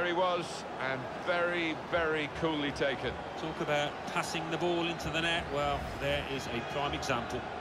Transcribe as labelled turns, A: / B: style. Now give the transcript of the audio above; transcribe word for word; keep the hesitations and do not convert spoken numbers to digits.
A: he was, and very, very coolly taken.
B: Talk about passing the ball into the net. Well, there is a prime example.